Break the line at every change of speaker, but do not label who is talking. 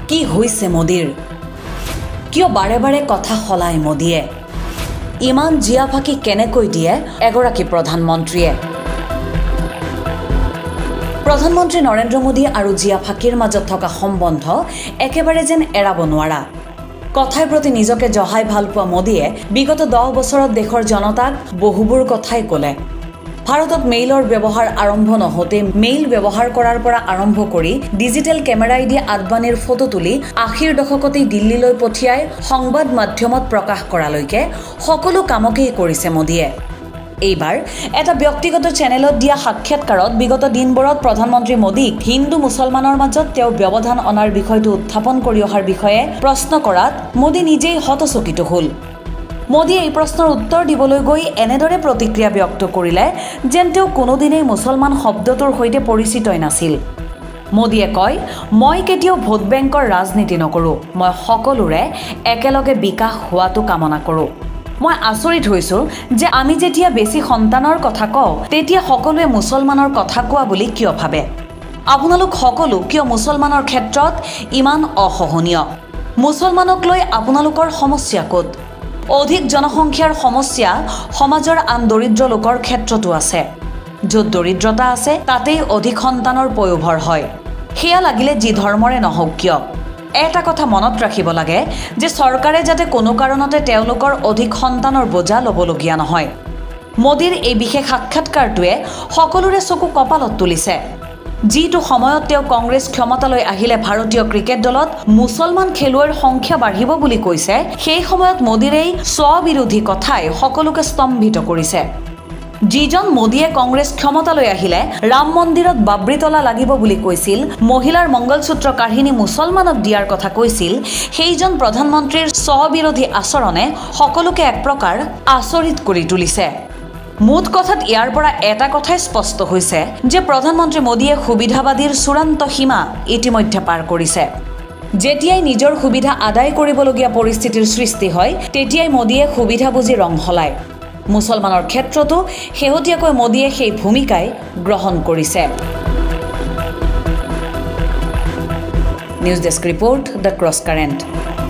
কি হৈছে মোদীৰ কিয় বাৰে বাৰে কথা হলাই মোদীয়ে ইমান জিয়া ফাকি কেনেকৈ দিয়ে এগৰাকী প্ৰধানমন্ত্ৰীয়ে প্ৰধানমন্ত্ৰী নৰেন্দ্ৰ মোদী আৰু জিয়া ফাকিৰ মাজত থকা সম্বন্ধ একেবাৰে যেন এৰাব নোৱাৰা কথাই প্ৰতি নিজকে জহাই ভাল পোৱা মোদীয়ে বিগত 10 বছৰত দেশৰ জনতাক বহুবোৰ কথাই ক'লে ভাৰতত মেইলৰ ব্যৱহাৰ আৰম্ভ নহতে মেইল ব্যৱহাৰ কৰাৰ পৰা আৰম্ভ কৰি ডিজিটেল কেমেৰাই দি আদবানীৰ ফটো তুলি 80ৰ দশকতে দিল্লীলৈ পঠিয়াই সংবাদ মাধ্যমত প্ৰকাশ কৰালৈকে সকলো কামকেই কৰিছে মোদীয়ে এইবাৰ এটা ব্যক্তিগত চেনেলত দিয়া সাক্ষাৎকাৰত বিগত দিনবোৰত প্ৰধানমন্ত্ৰী মোদীক হিন্দু মুছলমানৰ মাজত তেওঁ ব্যৱধান অনাৰ বিষয়টো উত্থাপন কৰি অহাৰ বিষয়ে প্ৰশ্ন কৰাত মোদী নিজেই হতচকিত হ'ল মোদীয়ে এই প্ৰশ্নৰ উত্তৰ দিবলৈ গৈ এনেদৰে প্ৰতিক্ৰিয়া ব্যক্ত কৰিলে যেন তেওঁ কোনোদিনেই মুছলমান শব্দটোৰ সৈতে পৰিচিতই নাছিল মোদীয়ে কয় মই কেতিয়াও ভোট বেংকৰ ৰাজনীতি নকৰোঁ মই সকলোৰে একেলগে বিকাশ হোৱাটো কামনা কৰোঁ মই আচৰিত হৈছো যে আমি যেতিয়া বেছি সন্তানৰ কথা কওঁ তেতিয়া সকলোৱে মুছলমানৰ কথা কোৱা বুলি কিয় ভাবে আপোনালোক সকলো কিয় মুছলমানৰ ক্ষেত্ৰত ইমান অসহনীয় মুছলমানক লৈ আপোনালোকৰ সমস্যা ক'ত অধিক জনসংখ্যাৰ সমস্যা সমাজৰ আন দৰিদ্ৰ লোকৰ ক্ষেত্ৰতো আছে য'ত দৰিদ্ৰতা আছে তাতেই অধিক সন্তানৰ পয়োভৰ হয় সেয়া লাগিলে যি ধৰ্মৰে নহওক কিয় এটা কথা মনত ৰাখিব লাগে যে চৰকাৰে যাতে কোনো কাৰণতে তেওঁলোকৰ অধিক সন্তানৰ বোজা ল'বলগীয়া নহয় মোদীৰ এই বিশেষ সাক্ষাৎকাৰটোৱে সকলোৰে চকু কপালত তুলিছে যিটো সময়ত তেওঁ কংগ্ৰেছ ক্ষমতালৈ আহিলে ভাৰতীয় ক্ৰিকেট দলত মুছলমান খেলুৱৈৰ সংখ্যা বাঢ়িব বুলি কৈছে সেই সময়ত মোদীৰ এই স্ববিৰোধী কথাই সকলোকে স্তম্ভিত কৰিছে যিজন মোদীয়ে কংগ্ৰেছ ক্ষমতালৈ আহিলে ৰাম মন্দিৰত বাবৰিতলা লাগিব বুলি কৈছিল মহিলাৰ মংগলসূত্ৰ কাহিনী মুছলমানক দিয়াৰ কথা কৈছিল সেইজন প্ৰধানমন্ত্ৰীৰ স্ববিৰোধী আচৰণে সকলোকে এক প্ৰকাৰ আচৰিত কৰি তুলিছে মুঠ কথাত ইয়াৰ পৰা এটা কথাই স্পষ্ট হৈছে যে প্ৰধানমন্ত্ৰী মোদীয়ে সুবিধাবাদীৰ চূড়ান্ত সীমা ইতিমধ্যে পাৰ কৰিছে যেতিয়াই নিজৰ সুবিধা আদায় কৰিবলগীয়া পৰিস্থিতিৰ সৃষ্টি হয় তেতিয়াই মোদীয়ে সুবিধা বুজি ৰং সলায় মুছলমানৰ ক্ষেত্ৰতো শেহতীয়াকৈ মোদীয়ে সেই ভূমিকাই গ্ৰহণ কৰিছে news desk report the Cross current